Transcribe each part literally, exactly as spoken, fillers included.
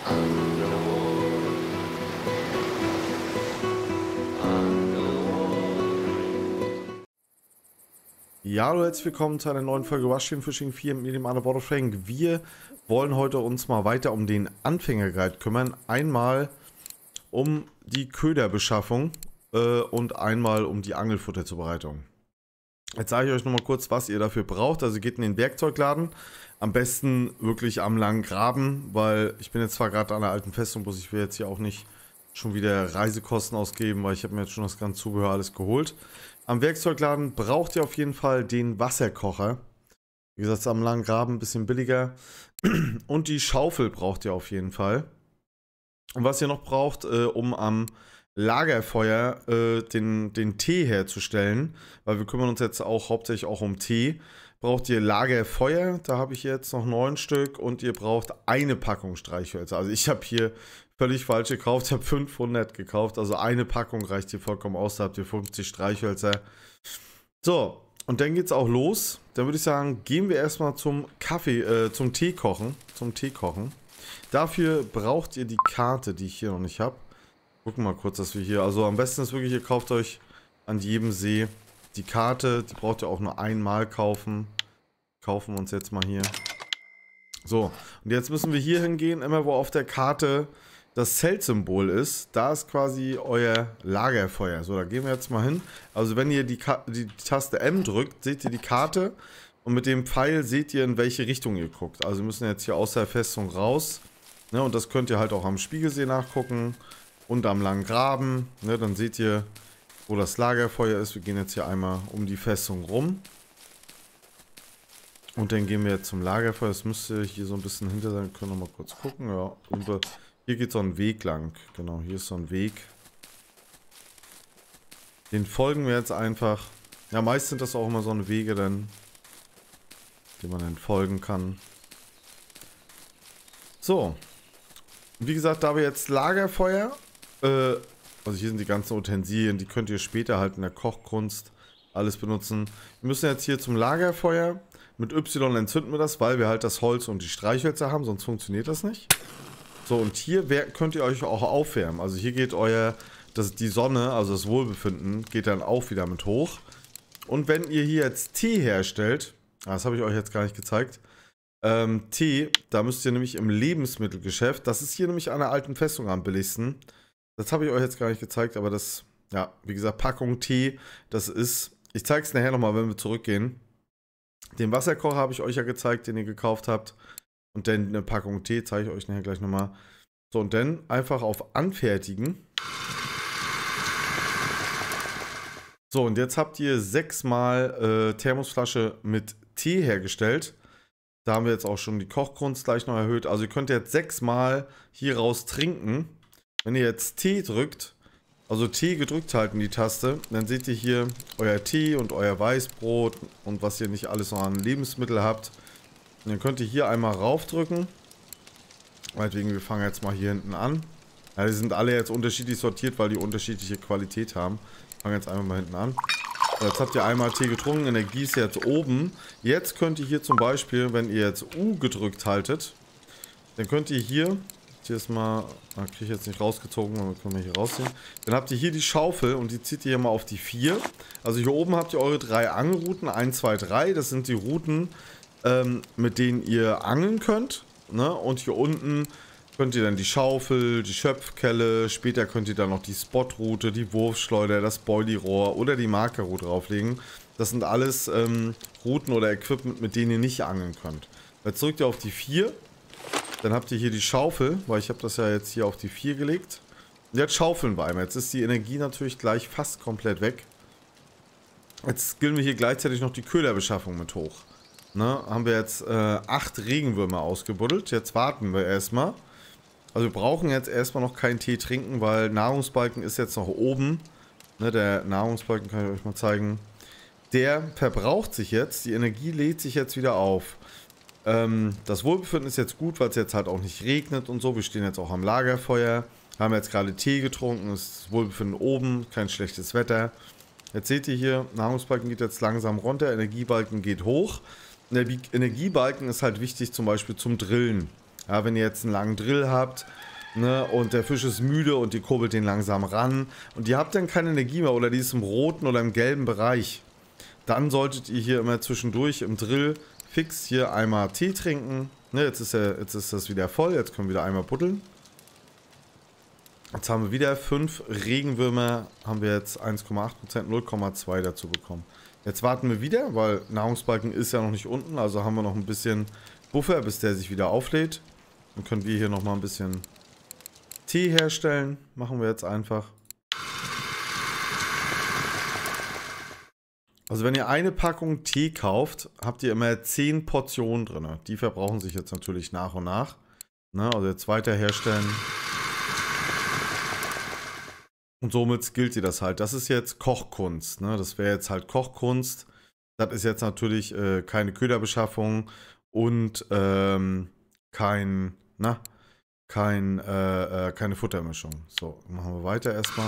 Ja, hallo, herzlich willkommen zu einer neuen Folge Rushing Fishing vier mit mir, dem Underwater Frank. Wir wollen heute uns mal weiter um den Anfängerguide kümmern. Einmal um die Köderbeschaffung äh, und einmal um die Angelfutterzubereitung. Jetzt sage ich euch nochmal kurz, was ihr dafür braucht. Also geht in den Werkzeugladen, am besten wirklich am langen Graben, weil ich bin jetzt zwar gerade an der alten Festung, muss ich will jetzt hier auch nicht schon wieder Reisekosten ausgeben, weil ich habe mir jetzt schon das ganze Zubehör alles geholt. Am Werkzeugladen braucht ihr auf jeden Fall den Wasserkocher. Wie gesagt, am langen Graben ein bisschen billiger. Und die Schaufel braucht ihr auf jeden Fall. Und was ihr noch braucht, äh, um am Lagerfeuer äh, den, den Tee herzustellen, weil wir kümmern uns jetzt auch hauptsächlich auch um Tee, braucht ihr Lagerfeuer, da habe ich jetzt noch neun Stück und ihr braucht eine Packung Streichhölzer. Also ich habe hier völlig falsch gekauft, ich habe fünfhundert gekauft, also eine Packung reicht hier vollkommen aus, da habt ihr fünfzig Streichhölzer. So, und dann geht es auch los. Dann würde ich sagen, gehen wir erstmal zum Kaffee, äh, zum Tee kochen, zum Tee kochen. Dafür braucht ihr die Karte, die ich hier noch nicht habe. Gucken wir mal kurz, dass wir hier, also am besten ist wirklich, ihr kauft euch an jedem See die Karte, die braucht ihr auch nur einmal kaufen. Kaufen wir uns jetzt mal hier. So, und jetzt müssen wir hier hingehen, immer wo auf der Karte das Zeltsymbol ist, da ist quasi euer Lagerfeuer. So, da gehen wir jetzt mal hin. Also wenn ihr die, die Taste M drückt, seht ihr die Karte und mit dem Pfeil seht ihr, in welche Richtung ihr guckt. Also wir müssen jetzt hier aus der Festung raus. Ne, und das könnt ihr halt auch am Spiegelsee nachgucken und am langen Graben. Ne, dann seht ihr, wo das Lagerfeuer ist. Wir gehen jetzt hier einmal um die Festung rum. Und dann gehen wir jetzt zum Lagerfeuer. Das müsste hier so ein bisschen hinter sein. Wir können noch mal kurz gucken. Ja, hier geht so ein Weg lang. Genau, hier ist so ein Weg. Den folgen wir jetzt einfach. Ja, meist sind das auch immer so eine Wege, dann, die man dann folgen kann. So. Wie gesagt, da wir jetzt Lagerfeuer, äh, also hier sind die ganzen Utensilien, die könnt ihr später halt in der Kochkunst alles benutzen. Wir müssen jetzt hier zum Lagerfeuer. Mit Y entzünden wir das, weil wir halt das Holz und die Streichhölzer haben, sonst funktioniert das nicht. So, und hier könnt ihr euch auch aufwärmen. Also hier geht euer, das, die Sonne, also das Wohlbefinden, geht dann auch wieder mit hoch. Und wenn ihr hier jetzt Tee herstellt, das habe ich euch jetzt gar nicht gezeigt, ähm, Tee, da müsst ihr nämlich im Lebensmittelgeschäft, das ist hier nämlich an der alten Festung am billigsten. Das habe ich euch jetzt gar nicht gezeigt, aber das, ja, wie gesagt, Packung Tee, das ist, ich zeige es nachher nochmal, wenn wir zurückgehen. Den Wasserkocher habe ich euch ja gezeigt, den ihr gekauft habt. Und dann eine Packung Tee zeige ich euch nachher gleich nochmal. So, und dann einfach auf Anfertigen. So, und jetzt habt ihr sechsmal äh, Thermosflasche mit Tee hergestellt. Da haben wir jetzt auch schon die Kochkunst gleich noch erhöht. Also ihr könnt jetzt sechsmal hier raus trinken. Wenn ihr jetzt Tee drückt, also Tee gedrückt halten, die Taste, dann seht ihr hier euer Tee und euer Weißbrot und was ihr nicht alles noch an Lebensmitteln habt. Und dann könnt ihr hier einmal raufdrücken. Meinetwegen, wir fangen jetzt mal hier hinten an. Ja, die sind alle jetzt unterschiedlich sortiert, weil die unterschiedliche Qualität haben. Fangen jetzt einfach mal hinten an. So, jetzt habt ihr einmal Tee getrunken, Energie ist jetzt oben. Jetzt könnt ihr hier zum Beispiel, wenn ihr jetzt U gedrückt haltet, dann könnt ihr hier, hier ist mal, da kriege ich jetzt nicht rausgezogen, aber können wir hier rausziehen. Dann habt ihr hier die Schaufel und die zieht ihr hier mal auf die vier. Also hier oben habt ihr eure drei Angelrouten, eins, zwei, drei. Das sind die Routen, ähm, mit denen ihr angeln könnt. Ne? Und hier unten könnt ihr dann die Schaufel, die Schöpfkelle, später könnt ihr dann noch die Spotroute, die Wurfschleuder, das Boilie-Rohr oder die Markerroute drauflegen. Das sind alles ähm, Routen oder Equipment, mit denen ihr nicht angeln könnt. Jetzt drückt ihr auf die vier. Dann habt ihr hier die Schaufel, weil ich habe das ja jetzt hier auf die vier gelegt. Und jetzt schaufeln wir einmal. Jetzt ist die Energie natürlich gleich fast komplett weg. Jetzt skillen wir hier gleichzeitig noch die Köderbeschaffung mit hoch. Ne, haben wir jetzt äh, acht Regenwürmer ausgebuddelt. Jetzt warten wir erstmal. Also wir brauchen jetzt erstmal noch keinen Tee trinken, weil Nahrungsbalken ist jetzt noch oben. Ne, der Nahrungsbalken kann ich euch mal zeigen. Der verbraucht sich jetzt. Die Energie lädt sich jetzt wieder auf. Ähm, das Wohlbefinden ist jetzt gut, weil es jetzt halt auch nicht regnet und so. Wir stehen jetzt auch am Lagerfeuer. Haben jetzt gerade Tee getrunken. Das Wohlbefinden oben. Kein schlechtes Wetter. Jetzt seht ihr hier, Nahrungsbalken geht jetzt langsam runter. Energiebalken geht hoch. Der Energiebalken ist halt wichtig zum Beispiel zum Drillen. Ja, wenn ihr jetzt einen langen Drill habt, ne, und der Fisch ist müde und ihr kurbelt den langsam ran und ihr habt dann keine Energie mehr oder die ist im roten oder im gelben Bereich, dann solltet ihr hier immer zwischendurch im Drill fix hier einmal Tee trinken. Ne, jetzt ist, er, jetzt ist das wieder voll, jetzt können wir wieder einmal buddeln. Jetzt haben wir wieder fünf Regenwürmer, haben wir jetzt eins Komma acht Prozent, null Komma zwei dazu bekommen. Jetzt warten wir wieder, weil Nahrungsbalken ist ja noch nicht unten, also haben wir noch ein bisschen Buffer, bis der sich wieder auflädt. Dann können wir hier nochmal ein bisschen Tee herstellen, machen wir jetzt einfach. Also wenn ihr eine Packung Tee kauft, habt ihr immer zehn Portionen drin. Die verbrauchen sich jetzt natürlich nach und nach. Ne, also jetzt weiter herstellen. Und somit skillt ihr das halt. Das ist jetzt Kochkunst. Ne? Das wäre jetzt halt Kochkunst. Das ist jetzt natürlich äh, keine Köderbeschaffung und ähm, kein, na, kein, äh, äh, keine Futtermischung. So, machen wir weiter erstmal.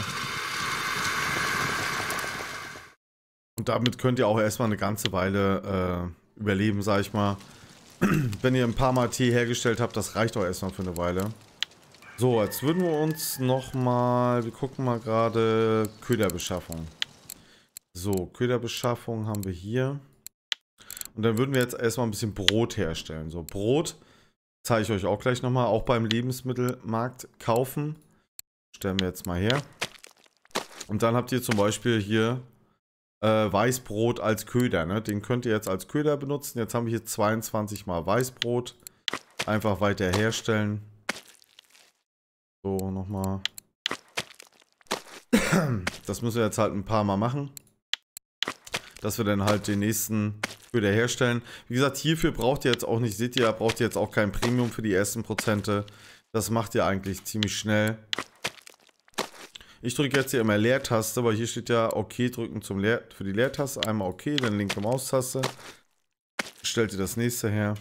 Und damit könnt ihr auch erstmal eine ganze Weile äh, überleben, sag ich mal. Wenn ihr ein paar Mal Tee hergestellt habt, das reicht auch erstmal für eine Weile. So, jetzt würden wir uns nochmal, wir gucken mal gerade, Köderbeschaffung. So, Köderbeschaffung haben wir hier. Und dann würden wir jetzt erstmal ein bisschen Brot herstellen. So, Brot zeige ich euch auch gleich nochmal, auch beim Lebensmittelmarkt kaufen. Stellen wir jetzt mal her. Und dann habt ihr zum Beispiel hier äh, Weißbrot als Köder. Ne? Den könnt ihr jetzt als Köder benutzen. Jetzt haben wir hier zweiundzwanzig mal Weißbrot. Einfach weiter herstellen. So, nochmal. Das müssen wir jetzt halt ein paar Mal machen. Dass wir dann halt den nächsten Köder herstellen. Wie gesagt, hierfür braucht ihr jetzt auch nicht, seht ihr, braucht ihr jetzt auch kein Premium für die ersten Prozente. Das macht ihr eigentlich ziemlich schnell. Ich drücke jetzt hier immer Leertaste, weil hier steht ja OK drücken zum Leer für die Leertaste. Einmal OK, dann linke Maustaste. Stellt ihr das nächste her.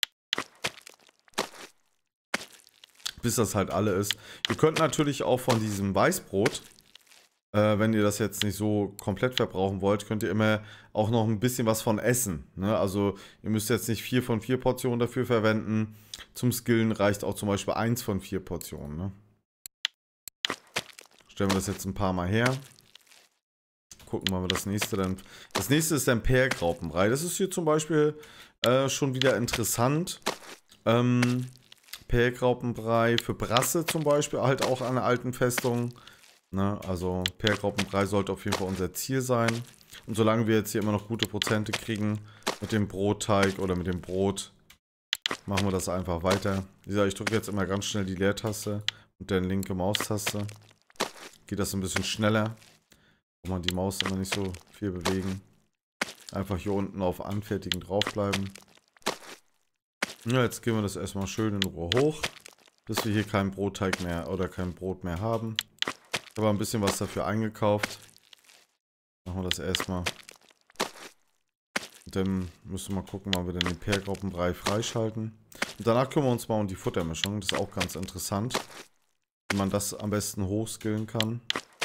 Bis das halt alle ist. Ihr könnt natürlich auch von diesem Weißbrot, äh, wenn ihr das jetzt nicht so komplett verbrauchen wollt, könnt ihr immer auch noch ein bisschen was von essen. Ne? Also ihr müsst jetzt nicht vier von vier Portionen dafür verwenden. Zum Skillen reicht auch zum Beispiel eins von vier Portionen. Ne? Stellen wir das jetzt ein paar Mal her. Gucken wir mal das nächste dann. Das nächste ist dann Perlgraupenbrei. Das ist hier zum Beispiel äh, schon wieder interessant. Ähm... Perlgraupenbrei für Brasse zum Beispiel, halt auch an der alten Festung. Ne, also Perlgraupenbrei sollte auf jeden Fall unser Ziel sein. Und solange wir jetzt hier immer noch gute Prozente kriegen mit dem Brotteig oder mit dem Brot, machen wir das einfach weiter. Wie gesagt, ich drücke jetzt immer ganz schnell die Leertaste und dann linke Maustaste. Geht das ein bisschen schneller. Kann man die Maus immer nicht so viel bewegen. Einfach hier unten auf Anfertigen draufbleiben. Ja, jetzt gehen wir das erstmal schön in Ruhe hoch, bis wir hier keinen Brotteig mehr oder kein Brot mehr haben. Ich habe ein bisschen was dafür eingekauft. Machen wir das erstmal. Und dann müssen wir mal gucken, wann wir dann den Perlgraupenbrei freischalten. Und danach kümmern wir uns mal um die Futtermischung. Das ist auch ganz interessant, wie man das am besten hochskillen kann.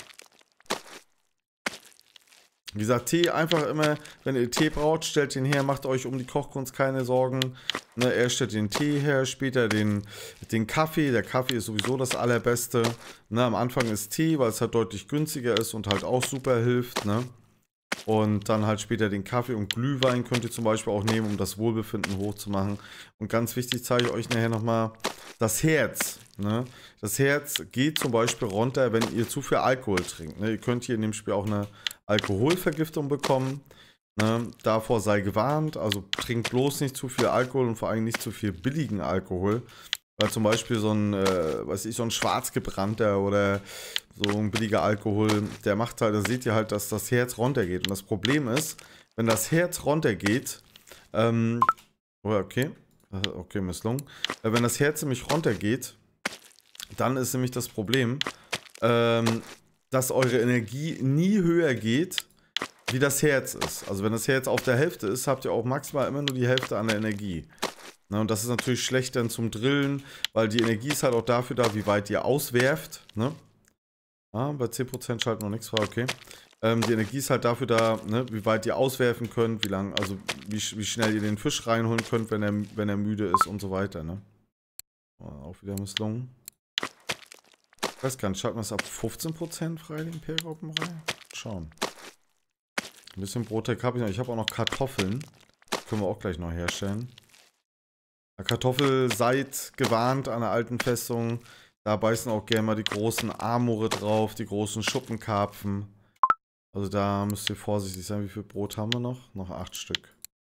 Wie gesagt, Tee einfach immer, wenn ihr Tee braucht, stellt den her, macht euch um die Kochkunst keine Sorgen. Ne, er stellt den Tee her, später den, den Kaffee. Der Kaffee ist sowieso das Allerbeste. Ne, am Anfang ist Tee, weil es halt deutlich günstiger ist und halt auch super hilft. Ne? Und dann halt später den Kaffee und Glühwein könnt ihr zum Beispiel auch nehmen, um das Wohlbefinden hochzumachen. Und ganz wichtig zeige ich euch nachher nochmal das Herz. Ne? Das Herz geht zum Beispiel runter, wenn ihr zu viel Alkohol trinkt. Ne? Ihr könnt hier in dem Spiel auch eine Alkoholvergiftung bekommen. Ne? Davor sei gewarnt, also trinkt bloß nicht zu viel Alkohol und vor allem nicht zu viel billigen Alkohol. Weil zum Beispiel so ein, äh, weiß ich, so ein schwarzgebrannter oder so ein billiger Alkohol, der macht halt, da seht ihr halt, dass das Herz runtergeht. Und das Problem ist, wenn das Herz runtergeht, ähm, oh, okay, okay, misslungen. Äh, wenn das Herz nämlich runtergeht, dann ist nämlich das Problem, ähm, dass eure Energie nie höher geht, wie das Herz ist. Also wenn das Herz auf der Hälfte ist, habt ihr auch maximal immer nur die Hälfte an der Energie. Ne, und das ist natürlich schlecht dann zum Drillen, weil die Energie ist halt auch dafür da, wie weit ihr auswerft. Ne? Ah, bei zehn Prozent schalten noch nichts frei, okay. Ähm, die Energie ist halt dafür da, ne, wie weit ihr auswerfen könnt, wie lang, also wie, wie schnell ihr den Fisch reinholen könnt, wenn er, wenn er müde ist und so weiter. Ne? Auch wieder misslungen. Ich weiß gar nicht, schalten wir es ab fünfzehn Prozent frei, den Perlgraupenbrei? Schauen. Ein bisschen Brotteig habe ich noch. Ich habe auch noch Kartoffeln. Können wir auch gleich noch herstellen. Kartoffel, seid gewarnt an der alten Festung. Da beißen auch gerne mal die großen Amore drauf, die großen Schuppenkarpfen. Also da müsst ihr vorsichtig sein. Wie viel Brot haben wir noch? Noch acht Stück.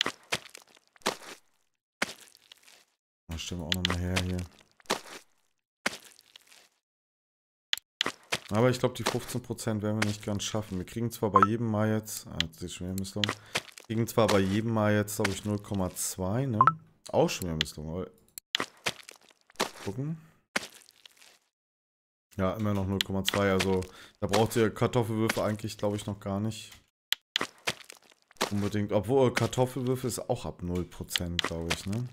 Da stellen wir auch nochmal her hier. Aber ich glaube, die fünfzehn Prozent werden wir nicht ganz schaffen. Wir kriegen zwar bei jedem Mal jetzt, ah, jetzt ist schon wieder Misslung. Wir kriegen zwar bei jedem Mal jetzt, glaube ich, null Komma zwei, ne? Auch schon wieder Misslung. Gucken. Ja, immer noch null Komma zwei. Also, da braucht ihr Kartoffelwürfel eigentlich, glaube ich, noch gar nicht. Unbedingt. Obwohl, Kartoffelwürfel ist auch ab null Prozent, glaube ich, ne?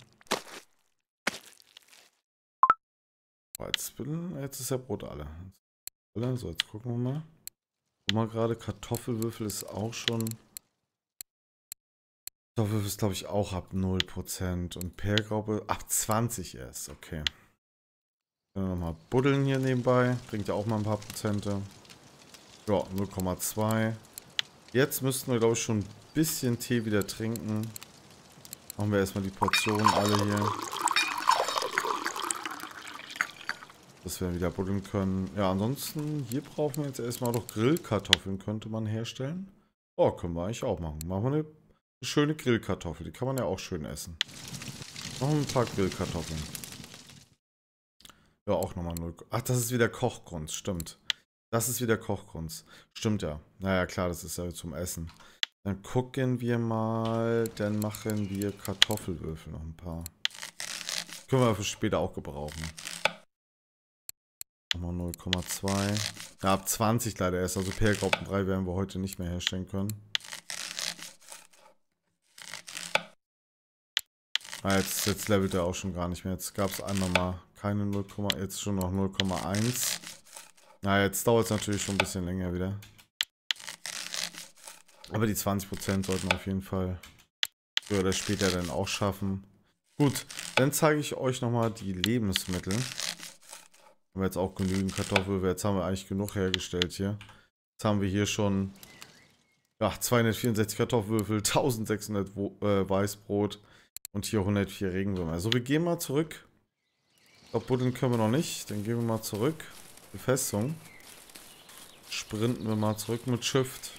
Oh, jetzt, jetzt ist ja Brot alle. So, jetzt gucken wir mal. Guck mal gerade, Kartoffelwürfel ist auch schon... Kartoffelwürfel ist, glaube ich, auch ab null Prozent. Und Perlgraube ab zwanzig erst. Okay. Dann nochmal buddeln hier nebenbei. Bringt ja auch mal ein paar Prozente. Ja, null Komma zwei. Jetzt müssten wir, glaube ich, schon ein bisschen Tee wieder trinken. Machen wir erstmal die Portionen alle hier. Dass wir wieder buddeln können. Ja, ansonsten, hier brauchen wir jetzt erstmal noch Grillkartoffeln, könnte man herstellen. Oh, können wir eigentlich auch machen. Machen wir eine, eine schöne Grillkartoffel. Die kann man ja auch schön essen. Noch ein paar Grillkartoffeln. Ja, auch nochmal null. Ach, das ist wieder Kochgrunz, stimmt. Das ist wieder Kochgrunz. Stimmt ja. Naja, klar, das ist ja zum Essen. Dann gucken wir mal. Dann machen wir Kartoffelwürfel noch ein paar. Können wir für später auch gebrauchen. Nochmal null Komma zwei. Ja, ab zwanzig leider erst. Also Perlgraupenbrei werden wir heute nicht mehr herstellen können. Ah, jetzt, jetzt levelt er auch schon gar nicht mehr. Jetzt gab es einmal mal keine null, jetzt schon noch null Komma eins. Na, jetzt dauert es natürlich schon ein bisschen länger wieder. Aber die zwanzig Prozent sollten wir auf jeden Fall früher oder später dann auch schaffen. Gut, dann zeige ich euch nochmal die Lebensmittel. Haben wir jetzt auch genügend Kartoffeln. Jetzt haben wir eigentlich genug hergestellt hier. Jetzt haben wir hier schon ja, zweihundertvierundsechzig Kartoffelwürfel, eintausendsechshundert Wo äh, Weißbrot und hier hundertvier Regenwürmer. Also wir gehen mal zurück. Ich glaube, buddeln können wir noch nicht. Dann gehen wir mal zurück. Befestung. Sprinten wir mal zurück mit Shift.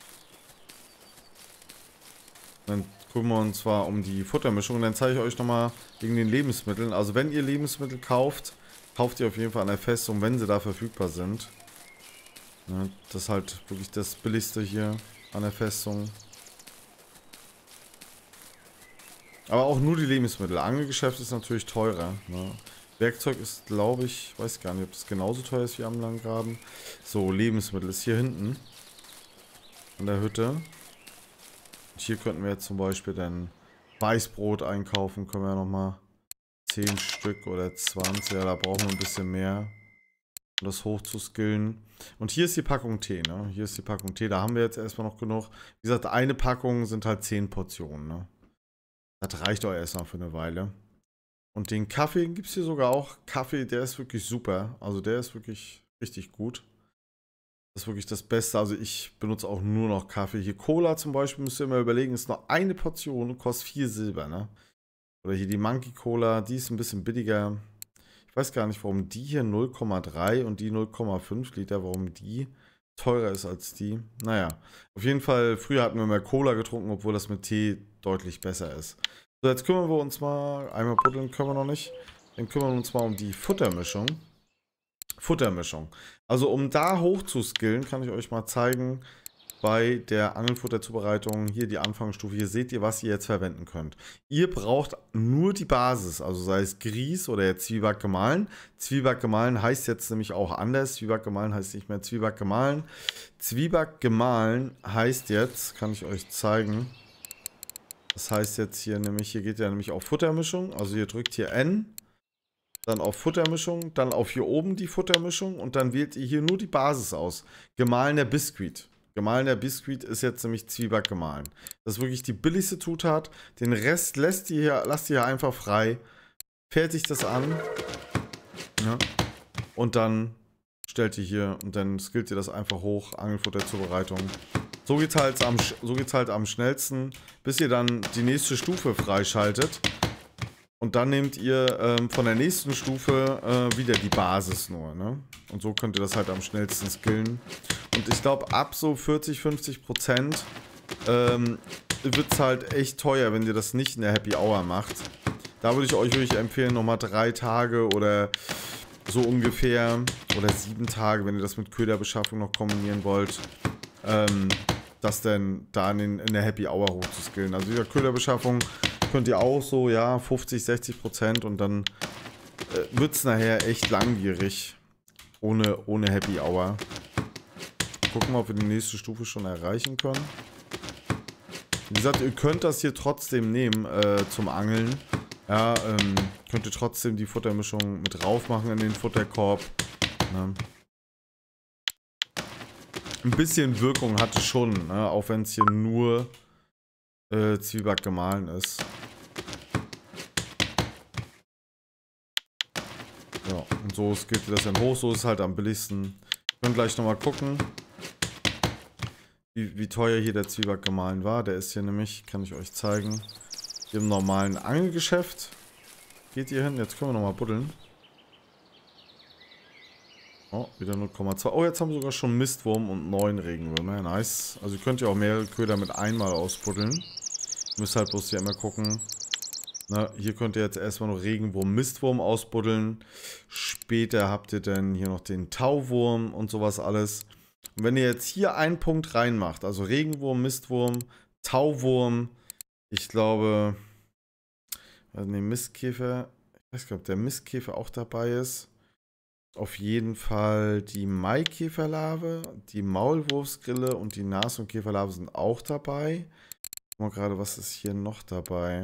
Dann gucken wir uns zwar um die Futtermischung. Und dann zeige ich euch nochmal wegen den Lebensmitteln. Also wenn ihr Lebensmittel kauft, kauft ihr auf jeden Fall an der Festung, wenn sie da verfügbar sind. Ja, das ist halt wirklich das Billigste hier an der Festung. Aber auch nur die Lebensmittel. Angelgeschäft ist natürlich teurer. Ne? Werkzeug ist, glaube ich, weiß gar nicht, ob das genauso teuer ist wie am Langgraben. So, Lebensmittel ist hier hinten. An der Hütte. Und hier könnten wir jetzt zum Beispiel dann Weißbrot einkaufen. Können wir ja nochmal zehn Stück oder zwanzig. Ja, da brauchen wir ein bisschen mehr, um das hochzuskillen. Und hier ist die Packung Tee, ne? Hier ist die Packung Tee. Da haben wir jetzt erstmal noch genug. Wie gesagt, eine Packung sind halt zehn Portionen, ne? Das reicht auch erstmal für eine Weile. Und den Kaffee gibt es hier sogar auch. Kaffee, der ist wirklich super. Also der ist wirklich richtig gut. Das ist wirklich das Beste. Also ich benutze auch nur noch Kaffee. Hier Cola zum Beispiel, müsst ihr mal überlegen, ist nur eine Portion und kostet vier Silber, ne? Oder hier die Monkey Cola, die ist ein bisschen billiger. Ich weiß gar nicht, warum die hier null Komma drei und die null Komma fünf Liter, warum die teurer ist als die. Naja, auf jeden Fall, früher hatten wir mehr Cola getrunken, obwohl das mit Tee deutlich besser ist. So, jetzt kümmern wir uns mal, einmal buddeln können wir noch nicht, dann kümmern wir uns mal um die Futtermischung. Futtermischung. Also um da hoch zu skillen, kann ich euch mal zeigen, bei der Angelfutterzubereitung, hier die Anfangsstufe, hier seht ihr, was ihr jetzt verwenden könnt. Ihr braucht nur die Basis, also sei es Grieß oder jetzt Zwieback gemahlen. Zwieback gemahlen heißt jetzt nämlich auch anders. Zwieback gemahlen heißt nicht mehr Zwieback gemahlen. Zwieback gemahlen heißt jetzt, kann ich euch zeigen, das heißt jetzt hier nämlich, hier geht ja nämlich auf Futtermischung, also ihr drückt hier N, dann auf Futtermischung, dann auf hier oben die Futtermischung und dann wählt ihr hier nur die Basis aus. Gemahlener Biskuit. Gemahlener Biskuit ist jetzt nämlich Zwieback gemahlen. Das ist wirklich die billigste Zutat. Den Rest lässt ihr hier, lasst ihr hier einfach frei. Fertigt das an. Ja. Und dann stellt ihr hier und dann skillt ihr das einfach hoch, Angelfutter-Zubereitung. So geht's halt am, so geht's halt am schnellsten, bis ihr dann die nächste Stufe freischaltet. Und dann nehmt ihr ähm, von der nächsten Stufe äh, wieder die Basis nur, ne? Und so könnt ihr das halt am schnellsten skillen. Und ich glaube, ab so vierzig, fünfzig Prozent ähm, wird es halt echt teuer, wenn ihr das nicht in der Happy Hour macht. Da würde ich euch wirklich empfehlen, nochmal drei Tage oder so ungefähr, oder sieben Tage, wenn ihr das mit Köderbeschaffung noch kombinieren wollt, ähm, das dann da in, den, in der Happy Hour hochzuskillen. Also dieser Köderbeschaffung könnt ihr auch so, ja, fünfzig, sechzig Prozent und dann äh, wird es nachher echt langwierig. Ohne, ohne Happy Hour. Gucken wir, ob wir die nächste Stufe schon erreichen können. Wie gesagt, ihr könnt das hier trotzdem nehmen äh, zum Angeln. Ja, ähm, könnt ihr trotzdem die Futtermischung mit drauf machen in den Futterkorb. Ne? Ein bisschen Wirkung hat es schon, ne? Auch wenn es hier nur äh, Zwieback gemahlen ist. Ja, und so skillt ihr das dann hoch, so ist es halt am billigsten. Wir können gleich nochmal gucken, wie, wie teuer hier der Zwieback gemahlen war. Der ist hier nämlich, kann ich euch zeigen, hier im normalen Angelgeschäft. Geht ihr hin, jetzt können wir nochmal buddeln. Oh, wieder null Komma zwei. Oh, jetzt haben wir sogar schon Mistwurm und neun Regenwürmer. Nice. Also ihr könnt ja auch mehrere Köder mit einmal ausbuddeln. Ihr müsst halt bloß hier immer gucken. Na, hier könnt ihr jetzt erstmal noch Regenwurm, Mistwurm ausbuddeln. Später habt ihr dann hier noch den Tauwurm und sowas alles. Und wenn ihr jetzt hier einen Punkt reinmacht, also Regenwurm, Mistwurm, Tauwurm, ich glaube, also ne, Mistkäfer, ich weiß gar nicht, ob der Mistkäfer auch dabei ist. Auf jeden Fall die Maikäferlarve, die Maulwurfsgrille und die Nas- und Käferlarve sind auch dabei. Guck mal gerade, was ist hier noch dabei?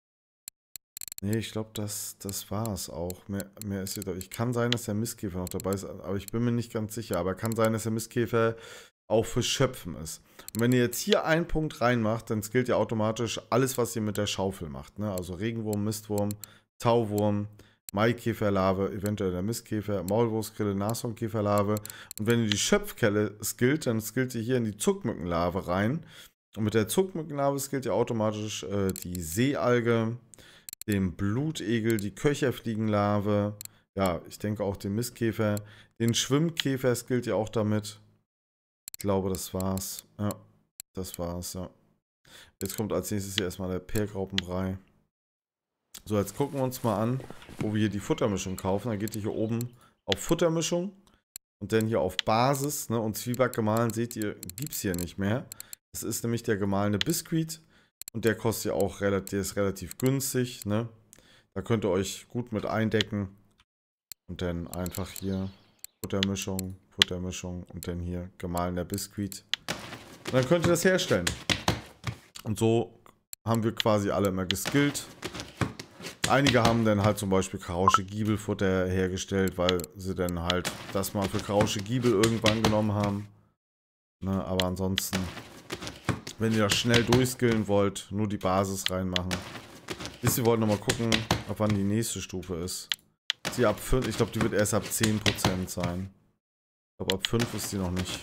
Nee, ich glaube, das, das war es auch. Mehr, mehr ist hier da. Ich kann sein, dass der Mistkäfer noch dabei ist, aber ich bin mir nicht ganz sicher. Aber kann sein, dass der Mistkäfer auch für Schöpfen ist. Und wenn ihr jetzt hier einen Punkt reinmacht, dann skillt ihr automatisch alles, was ihr mit der Schaufel macht. Ne? Also Regenwurm, Mistwurm, Tauwurm, Maikäferlarve, eventuell der Mistkäfer, Maulwurfsgrille, Nashornkäferlarve. Und wenn ihr die Schöpfkelle skillt, dann skillt ihr hier in die Zuckmückenlarve rein. Und mit der Zuckmückenlarve skillt ihr automatisch äh, die Seealge, den Blutegel, die Köcherfliegenlarve, ja, ich denke auch den Mistkäfer, den Schwimmkäfer skillt ihr auch damit. Ich glaube, das war's. Ja, das war's, ja. Jetzt kommt als nächstes hier erstmal der Perlgraupenbrei. So, jetzt gucken wir uns mal an, wo wir hier die Futtermischung kaufen. Dann geht ihr hier oben auf Futtermischung und dann hier auf Basis, ne, und Zwieback gemahlen, seht ihr, gibt es hier nicht mehr. Das ist nämlich der gemahlene Biskuit. Und der kostet ja auch relativ, der ist relativ günstig, ne? Da könnt ihr euch gut mit eindecken. Und dann einfach hier Futtermischung, Futtermischung und dann hier gemahlener Biskuit. Und dann könnt ihr das herstellen. Und so haben wir quasi alle immer geskillt. Einige haben dann halt zum Beispiel Krausche Giebelfutter hergestellt, weil sie dann halt das mal für Krausche Giebel irgendwann genommen haben. Ne? Aber ansonsten, wenn ihr das schnell durchskillen wollt, nur die Basis reinmachen. Wisst ihr, wollt nochmal gucken, ab wann die nächste Stufe ist. Die ab fünf, ich glaube, die wird erst ab zehn Prozent sein. Ich glaube, ab fünf ist die noch nicht.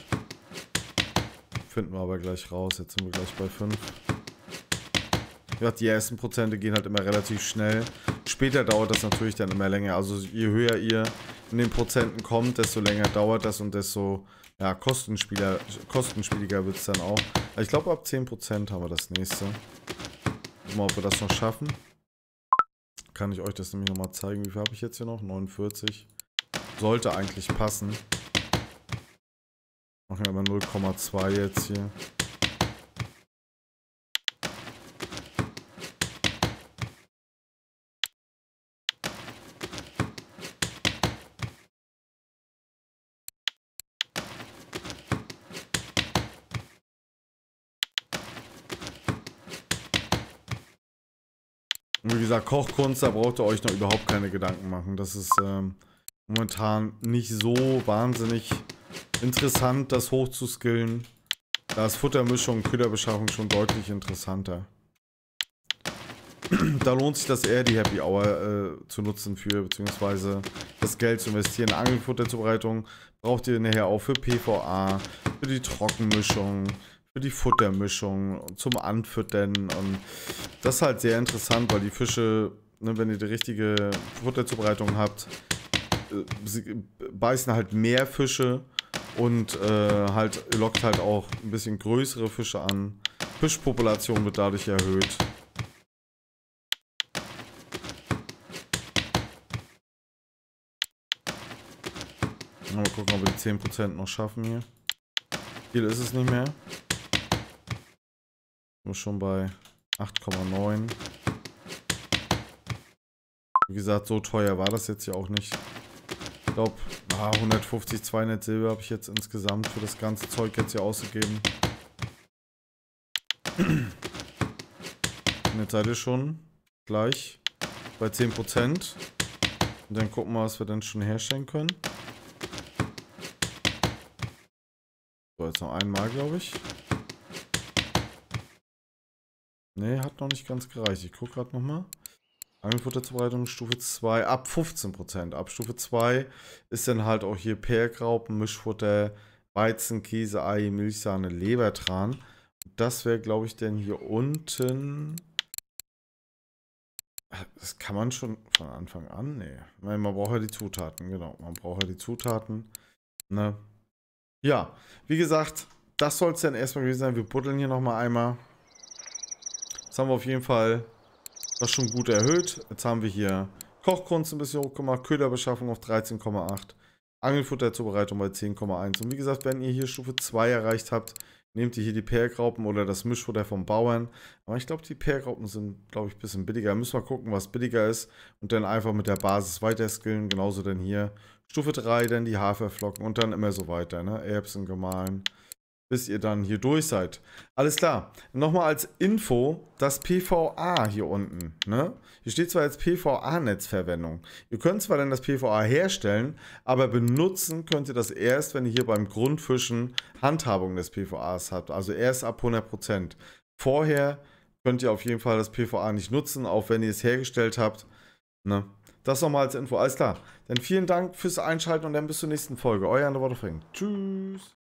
Finden wir aber gleich raus. Jetzt sind wir gleich bei fünf. Ja, die ersten Prozente gehen halt immer relativ schnell. Später dauert das natürlich dann immer länger. Also je höher ihr in den Prozenten kommt, desto länger dauert das und desto ja, kostenspieliger, kostenspieliger wird es dann auch. Also ich glaube, ab zehn Prozent haben wir das nächste. Mal, ob wir das noch schaffen. Kann ich euch das nämlich nochmal zeigen. Wie viel habe ich jetzt hier noch? neunundvierzig. Sollte eigentlich passen. Machen wir aber null Komma zwei jetzt hier. Und wie gesagt, Kochkunst, da braucht ihr euch noch überhaupt keine Gedanken machen. Das ist ähm, momentan nicht so wahnsinnig interessant, das hochzuskillen. Da ist Futtermischung und Köderbeschaffung schon deutlich interessanter. Da lohnt sich das eher, die Happy Hour äh, zu nutzen für, beziehungsweise das Geld zu investieren. Angelfutterzubereitung braucht ihr nachher auch für P V A, für die Trockenmischung, für die Futtermischung, zum Anfüttern. Und das ist halt sehr interessant, weil die Fische, ne, wenn ihr die richtige Futterzubereitung habt, äh, sie beißen halt mehr Fische und äh, halt lockt halt auch ein bisschen größere Fische an. Fischpopulation wird dadurch erhöht. Mal gucken, ob wir die zehn Prozent noch schaffen hier. Viel ist es nicht mehr. Wir sind schon bei acht Komma neun. Wie gesagt, so teuer war das jetzt ja auch nicht. Ich glaube, ah, hundertfünfzig, zweihundert Silber habe ich jetzt insgesamt für das ganze Zeug jetzt hier ausgegeben. Und jetzt seid ihr schon gleich bei zehn Prozent. Und dann gucken wir, was wir dann schon herstellen können. So, jetzt noch einmal, glaube ich. Ne, hat noch nicht ganz gereicht. Ich gucke gerade nochmal. Angelfutterzubereitung Stufe zwei, ab fünfzehn Prozent. Ab Stufe zwei ist dann halt auch hier Perlgraupen, Mischfutter, Weizen, Käse, Ei, Milchsahne, Lebertran. Das wäre, glaube ich, denn hier unten... Das kann man schon von Anfang an? Nee. Man braucht ja die Zutaten, genau. Man braucht ja die Zutaten. Ne? Ja, wie gesagt, das soll es dann erstmal gewesen sein. Wir buddeln hier nochmal einmal. Jetzt haben wir auf jeden Fall das schon gut erhöht. Jetzt haben wir hier Kochkunst ein bisschen hochgemacht, Köderbeschaffung auf dreizehn Komma acht, Angelfutterzubereitung bei zehn Komma eins. Und wie gesagt, wenn ihr hier Stufe zwei erreicht habt, nehmt ihr hier die Perlgraupen oder das Mischfutter vom Bauern. Aber ich glaube, die Perlgraupen sind, glaube ich, ein bisschen billiger. Müssen wir gucken, was billiger ist. Und dann einfach mit der Basis weiter skillen. Genauso dann hier Stufe drei, dann die Haferflocken und dann immer so weiter. Ne? Erbsen gemahlen, bis ihr dann hier durch seid. Alles klar. Nochmal als Info, das P V A hier unten. Ne? Hier steht zwar jetzt P V A-Netzverwendung. Ihr könnt zwar dann das P V A herstellen, aber benutzen könnt ihr das erst, wenn ihr hier beim Grundfischen Handhabung des P V As habt. Also erst ab hundert Prozent. Vorher könnt ihr auf jeden Fall das P V A nicht nutzen, auch wenn ihr es hergestellt habt. Ne? Das nochmal als Info. Alles klar. Dann vielen Dank fürs Einschalten und dann bis zur nächsten Folge. Euer Underwater Frank. Tschüss.